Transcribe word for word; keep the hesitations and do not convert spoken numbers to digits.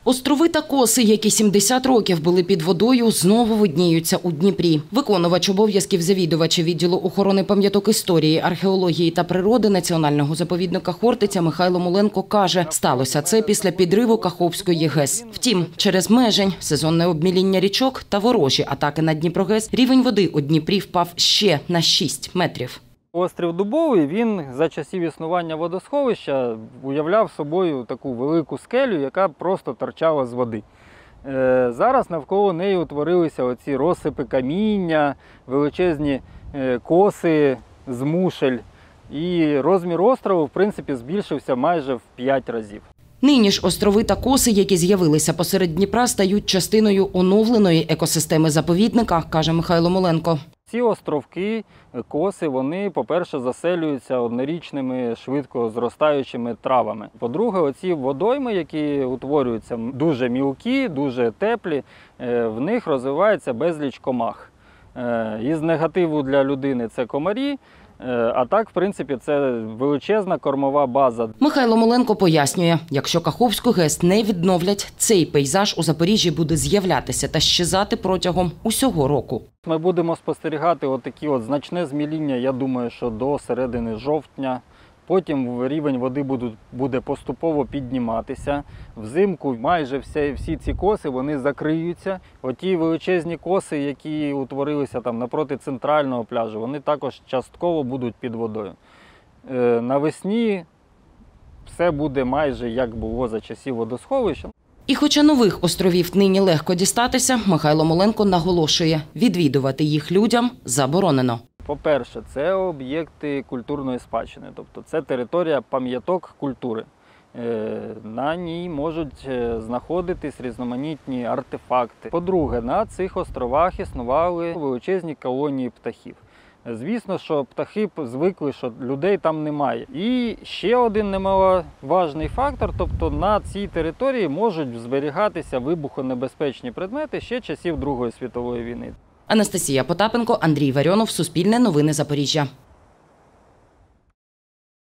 Острови та коси, які сімдесят років були під водою, знову видніються у Дніпрі. Виконувач обов'язків завідувача відділу охорони пам'яток історії, археології та природи Національного заповідника Хортиця Михайло Моленко каже, сталося це після підриву Каховської ГЕС. Втім, через межень, сезонне обміління річок та ворожі атаки на Дніпрогес рівень води у Дніпрі впав ще на шість метрів. Острів Дубовий, він за часів існування водосховища уявляв собою таку велику скелю, яка просто торчала з води. Зараз навколо неї утворилися оці розсипи каміння, величезні коси з мушель. І розмір острову, в принципі, збільшився майже в п'ять разів. Нині ж острови та коси, які з'явилися посеред Дніпра, стають частиною оновленої екосистеми заповідника, каже Михайло Моленко. Ці островки, коси, вони, по-перше, заселюються однорічними, швидко зростаючими травами. По-друге, оці водойми, які утворюються дуже мілкі, дуже теплі, в них розвивається безліч комах. Із негативу для людини – це комарі, а так, в принципі, це величезна кормова база. Михайло Моленко пояснює, якщо Каховську ГЕС не відновлять, цей пейзаж у Запоріжжі буде з'являтися та щезати протягом усього року. Ми будемо спостерігати отакі от значне зміління, я думаю, що до середини жовтня. Потім рівень води буде поступово підніматися. Взимку майже всі, всі ці коси вони закриються. Оті величезні коси, які утворилися там напроти центрального пляжу, вони також частково будуть під водою. Е, навесні все буде майже як було за часів водосховища. І хоча нових островів нині легко дістатися, Михайло Моленко наголошує, відвідувати їх людям заборонено. По-перше, це об'єкти культурної спадщини, тобто це територія пам'яток культури. На ній можуть знаходитись різноманітні артефакти. По-друге, на цих островах існували величезні колонії птахів. Звісно, що птахи звикли, що людей там немає. І ще один немаловажний фактор, тобто на цій території можуть зберігатися вибухонебезпечні предмети ще часів Другої світової війни. Анастасія Потапенко, Андрій Варіонов, Суспільне новини Запоріжжя.